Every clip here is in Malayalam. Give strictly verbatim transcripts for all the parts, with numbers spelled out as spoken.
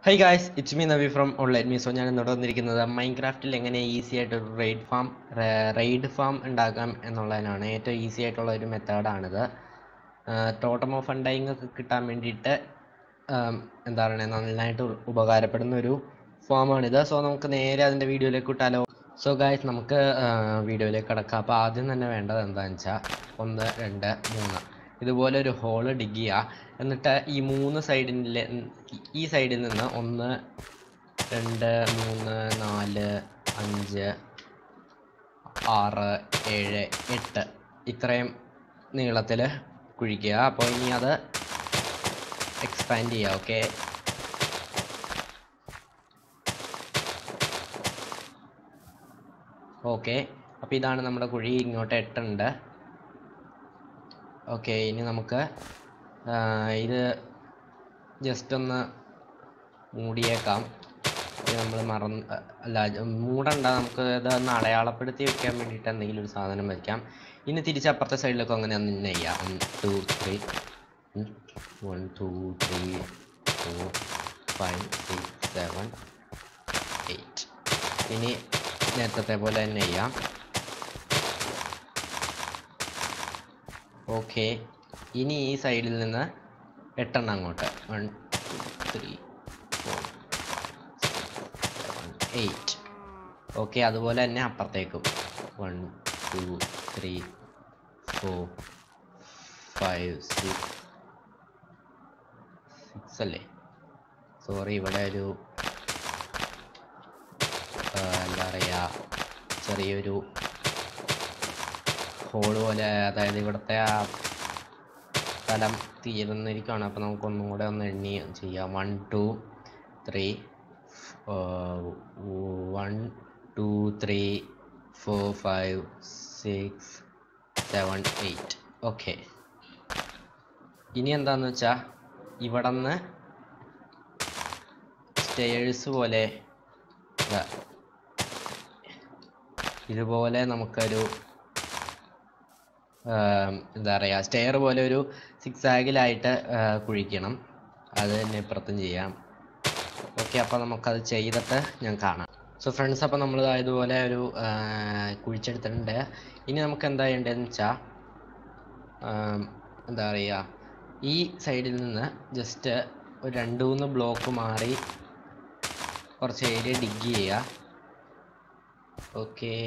Hi guys, it's me Navi from Online Me. So ഞാൻ ഇന്നോട് വന്നിരിക്കുന്നത് മൈൻക്രാഫ്റ്റിൽ എങ്ങനെ ഈസി ആയിട്ട് ഒരു റെയ്ഡ് ഫാം റെയ്ഡ് ഫാം ഉണ്ടാക്കാം എന്നുള്ളതിനാണ്. ഏറ്റവും ഈസി ആയിട്ടുള്ള ഒരു മെത്തേഡാണിത്. ടോട്ടം ഓഫ് അണ്ടൈങ് ഒക്കെ കിട്ടാൻ വേണ്ടിയിട്ട് എന്താ പറയുക നന്നായിട്ട് ഉപകാരപ്പെടുന്ന ഒരു ഫോമാണിത്. സോ നമുക്ക് നേരെ അതിൻ്റെ വീഡിയോയിലേക്ക് വിട്ടാലോ. സോ ഗായ്സ് നമുക്ക് വീഡിയോയിലേക്ക് കിടക്കാം. അപ്പോൾ ആദ്യം തന്നെ വേണ്ടത് എന്താണെന്ന് വെച്ചാൽ ഒന്ന് രണ്ട് മൂന്ന് ഇതുപോലെ ഒരു ഹോള് ഡിഗ് ചെയ്യുക. എന്നിട്ട് ഈ മൂന്ന് സൈഡിലെ ഈ സൈഡിൽ നിന്ന് ഒന്ന് രണ്ട് മൂന്ന് നാല് അഞ്ച് ആറ് ഏഴ് എട്ട് ഇത്രയും നീളത്തിൽ കുഴിക്കുക. അപ്പോൾ ഇനി അത് എക്സ്പാൻഡ് ചെയ്യുക. ഓക്കെ, ഓക്കെ അപ്പോൾ ഇതാണ് നമ്മുടെ കുഴി. ഇങ്ങോട്ട് എട്ടുണ്ട്. ഓക്കെ, ഇനി നമുക്ക് ഇത് ജസ്റ്റ് ഒന്ന് മൂടിയേക്കാം. നമ്മൾ മറന്ന് അല്ല മൂടണ്ട, നമുക്ക് ഇതൊന്ന് അടയാളപ്പെടുത്തി വെക്കാൻ വേണ്ടിയിട്ട് എന്തെങ്കിലും ഒരു സാധനം വയ്ക്കാം. ഇനി തിരിച്ച് അപ്പുറത്തെ സൈഡിലൊക്കെ അങ്ങനെ ഒന്ന് ചെയ്യാം. One two three one two three four five six seven eight ഇനി നേരത്തെ പോലെ തന്നെ ചെയ്യാം. ഓക്കെ, ഇനി ഈ സൈഡിൽ നിന്ന് എട്ടെണ്ണം അങ്ങോട്ട് one two three four seven eight okay, അതുപോലെ തന്നെ അപ്പുറത്തേക്കും one two three four five six six അല്ലേ, സോറി ഇവിടെ ഒരു എന്താ പറയുക ചെറിയൊരു ഹോള് പോലെ, അതായത് ഇവിടുത്തെ ആ സ്ഥലം തീർന്നിരിക്കുകയാണ്. അപ്പോൾ നമുക്കൊന്നും കൂടെ ഒന്ന് എണ്ണി ചെയ്യാം. One two three one two three four five six seven eight okay. ഇനി എന്താണെന്ന് വെച്ചാൽ ഇവിടെ നിന്ന് സ്റ്റെയേഴ്സ് പോലെ ഇതുപോലെ നമുക്കൊരു എന്താ പറയുക സ്റ്റെയർ പോലെ ഒരു സിക്സ് ആഗിലായിട്ട് കുഴിക്കണം. അത് തന്നെ ഇപ്പുറത്തും ചെയ്യാം. ഓക്കെ, അപ്പോൾ നമുക്കത് ചെയ്തിട്ട് ഞാൻ കാണാം. സോ ഫ്രണ്ട്സ്, അപ്പോൾ നമ്മൾ ഇതുപോലെ ഒരു കുഴിച്ചെടുത്തിട്ടുണ്ട്. ഇനി നമുക്ക് എന്താ ചെയ്യേണ്ടതെന്ന് വെച്ചാൽ എന്താ പറയുക ഈ സൈഡിൽ നിന്ന് ജസ്റ്റ് ഒരു രണ്ട് മൂന്ന് ബ്ലോക്ക് മാറി കുറച്ച് ഏരിയ ഡിഗ് ചെയ്യുക. Okay,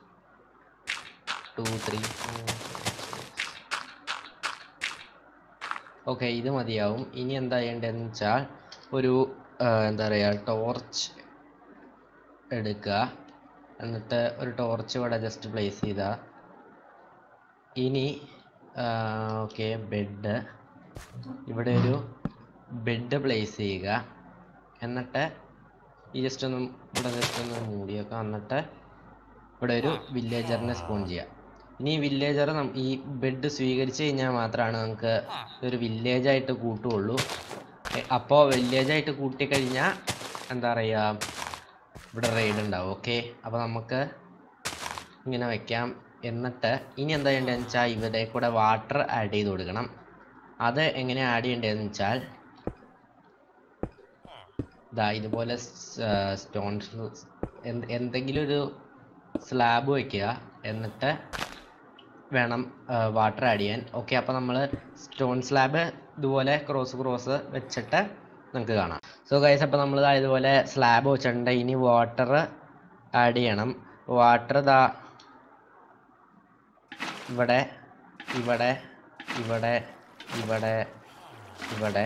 two three four okay, ഇത് മതിയാവും. ഇനി എന്താ ചെയ്യേണ്ടതെന്ന് വെച്ചാൽ ഒരു എന്താ പറയുക ടോർച്ച് എടുക്കുക. എന്നിട്ട് ഒരു ടോർച്ച് ഇവിടെ ജസ്റ്റ് പ്ലേസ് ചെയ്താൽ ഇനി ഓക്കെ ബെഡ് ഇവിടെ ഒരു ബെഡ് പ്ലേസ് ചെയ്യുക. എന്നിട്ട് ഈ ജസ്റ്റ് ഒന്ന് ഇവിടെ ജസ്റ്റ് ഒന്ന് മൂടിയേക്കാം. എന്നിട്ട് ഇവിടെ ഒരു വില്ലേജറിനെ സ്പോൺ ചെയ്യുക. ഇനി വില്ലേജർ ഈ ബെഡ് സ്വീകരിച്ചു കഴിഞ്ഞാൽ മാത്രമാണ് നമുക്ക് ഒരു വില്ലേജായിട്ട് കൂട്ടുകയുള്ളൂ. അപ്പോൾ വില്ലേജായിട്ട് കൂട്ടിക്കഴിഞ്ഞാൽ എന്താ പറയുക ഇവിടെ റെയ്ഡ് ഉണ്ടാവും. ഓക്കെ, അപ്പോൾ നമുക്ക് ഇങ്ങനെ വയ്ക്കാം. എന്നിട്ട് ഇനി എന്താ ചെയ്യേണ്ടതെന്ന് വെച്ചാൽ ഇവിടെ കൂടെ വാട്ടർ ആഡ് ചെയ്ത് കൊടുക്കണം. അത് എങ്ങനെ ആഡ് ചെയ്യേണ്ടതെന്ന് വെച്ചാൽ ഇതാ ഇതുപോലെ സ്റ്റോൺസ് എന്തെങ്കിലും ഒരു സ്ലാബ് വയ്ക്കുക. എന്നിട്ട് വേണം വാട്ടർ ആഡ് ചെയ്യാൻ. ഓക്കെ, അപ്പോൾ നമ്മൾ സ്റ്റോൺ സ്ലാബ് ഇതുപോലെ ക്രോസ് ക്രോസ് വെച്ചിട്ട് നമുക്ക് കാണാം. സോ ഗൈസ്, അപ്പോൾ നമ്മൾ ഇതുപോലെ സ്ലാബ് വെച്ചിട്ടുണ്ട്. ഇനി വാട്ടർ ആഡ് ചെയ്യണം. വാട്ടർ ഇതാ ഇവിടെ ഇവിടെ ഇവിടെ ഇവിടെ ഇവിടെ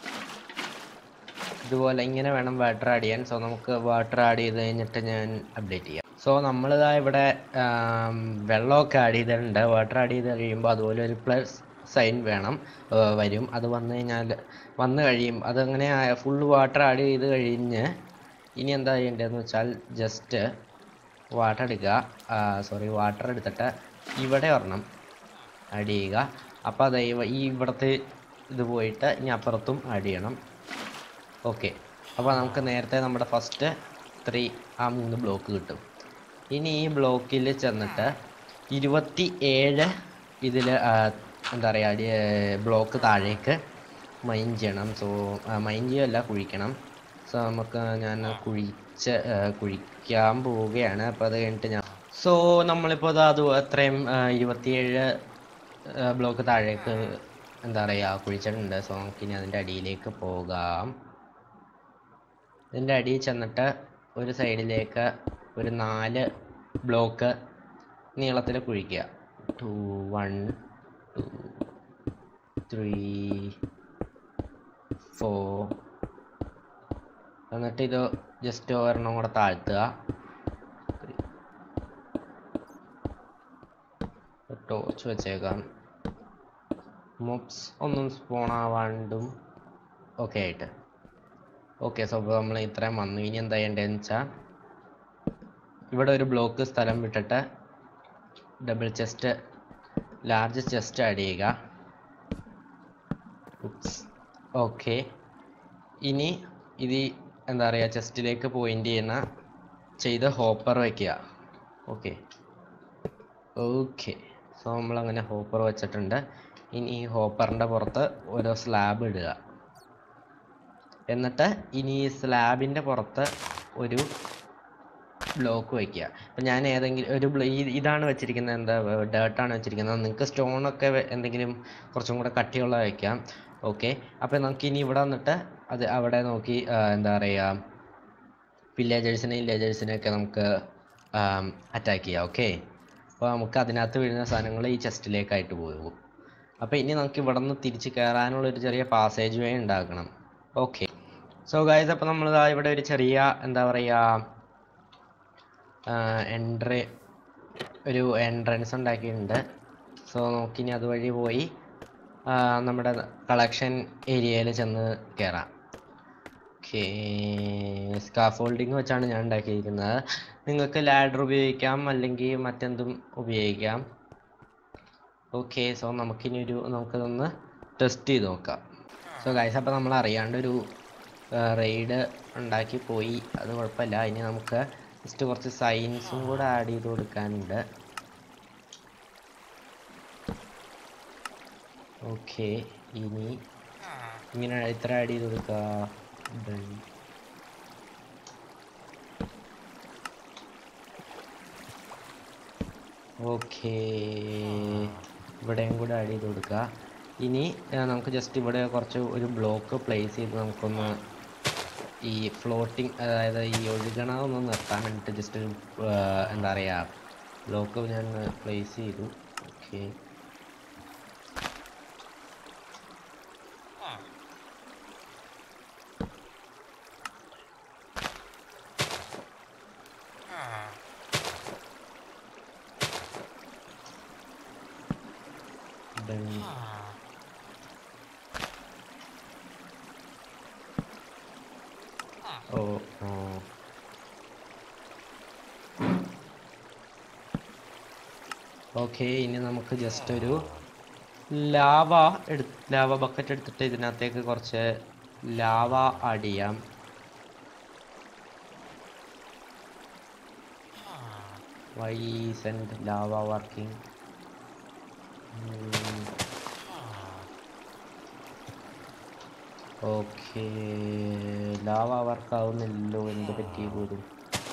ഇതുപോലെ ഇങ്ങനെ വേണം വാട്ടർ ആഡ് ചെയ്യാൻ. സോ നമുക്ക് വാട്ടർ ആഡ് ചെയ്ത് കഴിഞ്ഞിട്ട് ഞാൻ അപ്ഡേറ്റ് ചെയ്യാം. സോ നമ്മളിതാ ഇവിടെ വെള്ളമൊക്കെ ആഡ് ചെയ്തിട്ടുണ്ട്. വാട്ടർ ആഡ് ചെയ്ത് കഴിയുമ്പോൾ അതുപോലെ ഒരു പ്ലസ് സൈൻ വേണം വരും. അത് വന്നു കഴിഞ്ഞാൽ വന്നു കഴിയും അതങ്ങനെ ഫുൾ വാട്ടർ ആഡ് ചെയ്ത് കഴിഞ്ഞ് ഇനി എന്താ ചെയ്യേണ്ടതെന്ന് വെച്ചാൽ ജസ്റ്റ് വാട്ടർ എടുക്കുക. സോറി വാട്ടർ എടുത്തിട്ട് ഇവിടെ ഒരെണ്ണം ആഡ് ചെയ്യുക. അപ്പോൾ അത് ഈ ഇവിടുത്തെ ഇത് പോയിട്ട് ഇനി അപ്പുറത്തും ആഡ് ചെയ്യണം. ഓക്കെ, അപ്പോൾ നമുക്ക് നേരത്തെ നമ്മുടെ ഫസ്റ്റ് ത്രീ ആ മൂന്ന് ബ്ലോക്ക് കിട്ടും. ഇനി ഈ ബ്ലോക്കിൽ ചെന്നിട്ട് ഇരുപത്തി ഏഴ് ഇതിൽ എന്താ പറയുക ബ്ലോക്ക് താഴേക്ക് മൈൻ ചെയ്യണം. സോ മൈൻ ചെയ്യല്ല കുഴിക്കണം. സോ നമുക്ക് ഞാൻ കുഴിച്ച് കുഴിക്കാൻ പോവുകയാണ്. അപ്പോൾ അത് കഴിഞ്ഞിട്ട് ഞാൻ സോ നമ്മളിപ്പോൾ അത് അത്രയും ഇരുപത്തിയേഴ് ബ്ലോക്ക് താഴേക്ക് എന്താ പറയുക കുഴിച്ചിട്ടുണ്ട്. സോ നമുക്കിനി അതിൻ്റെ അടിയിലേക്ക് പോകാം. ഇതിൻ്റെ അടിയിൽ ചെന്നിട്ട് ഒരു സൈഡിലേക്ക് ഒരു നാല് ബ്ലോക്ക് നീളത്തിൽ കുഴിക്കുക. Two one two three four. എന്നിട്ട് ഇത് ജസ്റ്റ് ഒരെണ്ണം കൂടെ താഴ്ത്തുക. ടോർച്ച് വെച്ചേക്കാം. മോബ്സ് ഒന്നും സ്പോൺ ആവാണ്ടും ഓക്കെ ആയിട്ട്. ഓക്കെ, സോ അപ്പോൾ നമ്മൾ ഇത്രയും വന്നു. ഇനി എന്താ ചെയ്യേണ്ടതെന്ന് വെച്ചാൽ ഇവിടെ ഒരു ബ്ലോക്ക് സ്ഥലം വിട്ടിട്ട് double chest large chest add ചെയ്യുക. ഓക്കെ, ഇനി ഇത് എന്താ പറയുക ചെസ്റ്റിലേക്ക് പോയിന്റ് ചെയ്യുന്ന ചെയ്ത് ഹോപ്പർ വയ്ക്കുക. ഓക്കെ ഓക്കെ സോ നമ്മളങ്ങനെ ഹോപ്പർ വെച്ചിട്ടുണ്ട്. ഇനി ഈ ഹോപ്പറിൻ്റെ പുറത്ത് ഓരോ സ്ലാബ് ഇടുക. എന്നിട്ട് ഇനി ഈ സ്ലാബിൻ്റെ പുറത്ത് ഒരു ബ്ലോക്ക് വയ്ക്കുക. അപ്പം ഞാൻ ഏതെങ്കിലും ഒരു ഇതാണ് വെച്ചിരിക്കുന്നത്, എന്താ ഡേർട്ടാണ് വെച്ചിരിക്കുന്നത്. നിങ്ങൾക്ക് സ്റ്റോണൊക്കെ എന്തെങ്കിലും കുറച്ചും കൂടെ കട്ടിയുള്ള വയ്ക്കാം. ഓക്കെ, അപ്പോൾ നമുക്ക് ഇനി ഇവിടെ വന്നിട്ട് അത് അവിടെ നോക്കി എന്താ പറയുക വില്ലേജേഴ്സിനെയും വില്ലേജേഴ്സിനെയൊക്കെ നമുക്ക് അറ്റാക്ക് ചെയ്യാം. ഓക്കെ, അപ്പോൾ നമുക്ക് അതിനകത്ത് വീഴുന്ന സാധനങ്ങൾ ഈ ചെസ്റ്റിലേക്കായിട്ട് പോകും. അപ്പോൾ ഇനി നമുക്ക് ഇവിടെ നിന്ന് തിരിച്ച് കയറാനുള്ളൊരു ചെറിയ പാസേജ് വേ ഉണ്ടാക്കണം. ഓക്കെ, സോ ഗൈസ് അപ്പോൾ നമ്മൾ ഇവിടെ ഒരു ചെറിയ എന്താ പറയുക എൻട്രി ഒരു എൻട്രൻസ് ഉണ്ടാക്കിയിട്ടുണ്ട്. സോ നമുക്കിനി അതുവഴി പോയി നമ്മുടെ കളക്ഷൻ ഏരിയയിൽ ചെന്ന് കയറാം. ഓക്കെ, സ്കാഫോൾഡിങ് വെച്ചാണ് ഞാൻ ഉണ്ടാക്കിയിരിക്കുന്നത്. നിങ്ങൾക്ക് ലാഡർ ഉപയോഗിക്കാം, അല്ലെങ്കിൽ മറ്റെന്തും ഉപയോഗിക്കാം. ഓക്കെ, സോ നമുക്കിനി ഒരു നമുക്കതൊന്ന് ടെസ്റ്റ് ചെയ്ത് നോക്കാം. സോ ഗൈസ് അപ്പോൾ നമ്മൾ അറിയാണ്ടൊരു റെയ്ഡ് ഉണ്ടാക്കി പോയി, അത് കുഴപ്പമില്ല. ഇനി നമുക്ക് ജസ്റ്റ് കുറച്ച് സൈൻസും കൂടെ ആഡ് ചെയ്ത് കൊടുക്കാനുണ്ട്. ഓക്കെ, ഇനി ഇങ്ങനെ ഇത്ര ആഡ് ചെയ്ത് കൊടുക്കുക. ഓക്കെ, ഇവിടെയും കൂടെ ആഡ് ചെയ്ത് കൊടുക്കുക. ഇനി നമുക്ക് ജസ്റ്റ് ഇവിടെ കുറച്ച് ഒരു ബ്ലോക്ക് പ്ലേസ് ചെയ്ത് നമുക്കൊന്ന് ഈ ഫ്ലോട്ടിങ് അതായത് ഈ ഒഴുകണമൊന്ന് നിർത്താൻ വേണ്ടിയിട്ട് ജസ്റ്റ് ഒരു എന്താ പറയുക ബ്ലോക്ക് ഞാൻ പ്ലേസ് ചെയ്തു. ഓക്കെ, ഓ ഓ ഓക്കെ, ഇനി നമുക്ക് ജസ്റ്റ് ഒരു ലാവ എടുത്ത് ലാവ ബക്കറ്റ് എടുത്തിട്ട് ഇതിനകത്തേക്ക് കുറച്ച് ലാവ ആഡ് ചെയ്യാം. Why send lava working? Okay, lava work ആവുന്നില്ലല്ലോ, എന്ത് പറ്റി പോലും.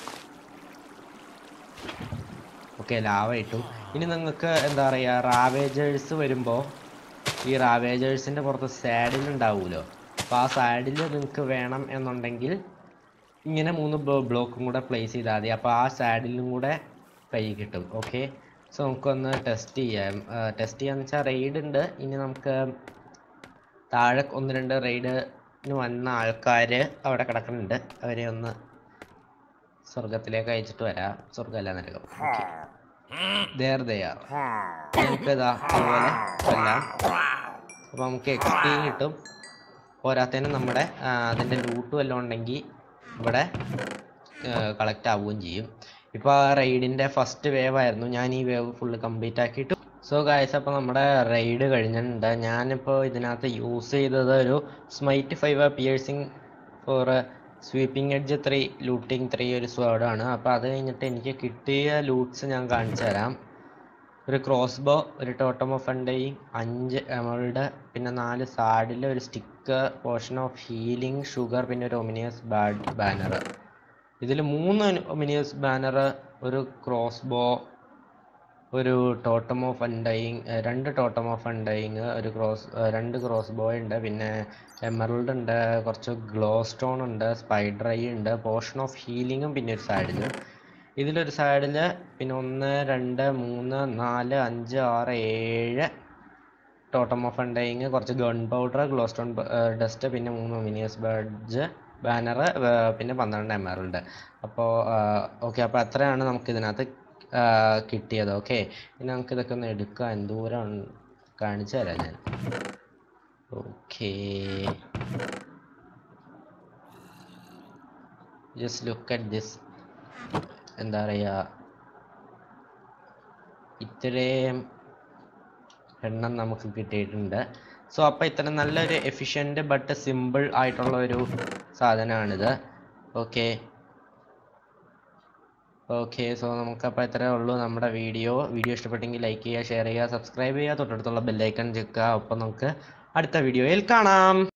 ഓക്കെ, ലാവ ഇട്ടു. ഇനി നിങ്ങൾക്ക് എന്താ പറയുക റാവേജേഴ്സ് വരുമ്പോൾ ഈ റാവേജേഴ്സിൻ്റെ പുറത്ത് സാഡിൽ ഉണ്ടാവുമല്ലോ. അപ്പോൾ ആ സാഡിൽ നിങ്ങൾക്ക് വേണം എന്നുണ്ടെങ്കിൽ ഇങ്ങനെ മൂന്ന് ബ്ലോക്കും കൂടെ പ്ലേസ് ചെയ്താൽ മതി. അപ്പോൾ ആ സാഡിലും കൂടെ കൈ കിട്ടും. ഓക്കെ, സോ നമുക്കൊന്ന് ടെസ്റ്റ് ചെയ്യാം. ടെസ്റ്റ് ചെയ്യാന്ന് വെച്ചാൽ റെയ്ഡ് ഉണ്ട്. ഇനി നമുക്ക് താഴെ ഒന്ന് രണ്ട് റെയ്ഡിന് വന്ന ആൾക്കാർ അവിടെ കിടക്കുന്നുണ്ട്. അവരെ ഒന്ന് സ്വർഗത്തിലേക്ക് അയച്ചിട്ട് വരാം. സ്വർഗമല്ല നരകം. ഓക്കെ, ദേർ ദയാർ നമുക്ക് ഇതാ അതുപോലെ കൊല്ലാം. അപ്പോൾ നമുക്ക് എക്സ്പി കിട്ടും. പോരാത്തതിന് നമ്മുടെ അതിൻ്റെ ലൂട്ട് വല്ലതും ഉണ്ടെങ്കിൽ ഇവിടെ കളക്ട് ആവുകയും ചെയ്യും. ഇപ്പോൾ ആ റെയ്ഡിൻ്റെ ഫസ്റ്റ് വേവ് ആയിരുന്നു. ഞാൻ ഈ വേവ് ഫുള്ള് കംപ്ലീറ്റ് ആക്കിയിട്ടു. സോ ഗായ്സ് അപ്പോൾ നമ്മുടെ റെയ്ഡ് കഴിഞ്ഞിട്ടുണ്ട്. ഞാനിപ്പോൾ ഇതിനകത്ത് യൂസ് ചെയ്തത് ഒരു smite five piercing four sweeping edge three looting three ഒരു സ്വേർഡാണ്. അപ്പോൾ അത് കഴിഞ്ഞിട്ട് എനിക്ക് കിട്ടിയ ലൂട്ട്സ് ഞാൻ കാണിച്ചു തരാം. ഒരു ക്രോസ് ബോ, ഒരു ടോട്ടം ഓഫ് എൻഡൈ, അഞ്ച് എമൾഡ്, പിന്നെ നാല് സാഡിൽ, ഒരു stick stick, potion of healing, sugar, പിന്നെ ഒരു ഒമിനിയസ് ബാഡ് ബാനർ. ഇതിൽ മൂന്ന് ഒമിനിയസ് ബാനർ, ഒരു ക്രോസ് ബോ, ഒരു ടോട്ടം ഓഫ് അൺഡൈയിങ്, രണ്ട് ടോട്ടം ഓഫ് അൺഡൈയിങ്, ഒരു ക്രോസ് രണ്ട് ക്രോസ് ബോ ഉണ്ട്, പിന്നെ എമറൽഡ് ഉണ്ട്, കുറച്ച് ഗ്ലോ സ്റ്റോൺ ഉണ്ട്, സ്പൈഡർ ഐ ഉണ്ട്, പോഷൻ ഓഫ് ഹീലിങ്ങും പിന്നെ ഒരു സൈഡിൽ. ഇതിലൊരു സൈഡിൽ പിന്നെ ഒന്ന് രണ്ട് മൂന്ന് നാല് അഞ്ച് ആറ് ഏഴ് ടോട്ടം ഓഫ് അൺഡൈയിങ്, കുറച്ച് gunpowder, glowstone dust, പിന്നെ മൂന്ന് ഒമിനിയസ് ബാഡ്ജ് ബാനർ, പിന്നെ പന്ത്രണ്ട് എമറൽഡ്. അപ്പോൾ ഓക്കെ, അപ്പോൾ അത്രയാണ് നമുക്ക് ഇതിനകത്ത് കിട്ടിയത്. ഓക്കെ, ഇനി നമുക്ക് ഇതൊക്കെ ഒന്ന് എടുക്കാം. എന്തോരം കാണിച്ചു തരാം ഞാൻ. Okay, just look at this. എന്താ പറയുക, ഇത്രയും എണ്ണം നമുക്ക് കിട്ടിയിട്ടുണ്ട്. സോ അപ്പോൾ ഇത്ര നല്ലൊരു എഫിഷ്യൻറ്റ് ബട്ട് സിമ്പിൾ ആയിട്ടുള്ള ഒരു സാധനമാണിത്. ഓക്കെ ഓക്കെ സോ നമുക്കപ്പോൾ ഇത്രയേ ഉള്ളൂ നമ്മുടെ വീഡിയോ. വീഡിയോ ഇഷ്ടപ്പെട്ടെങ്കിൽ ലൈക്ക് ചെയ്യുക, ഷെയർ ചെയ്യുക, സബ്സ്ക്രൈബ് ചെയ്യുക, തൊട്ടടുത്തുള്ള ബെല്ലൈക്കൺ ചെക്കുക. അപ്പം നമുക്ക് അടുത്ത വീഡിയോയിൽ കാണാം.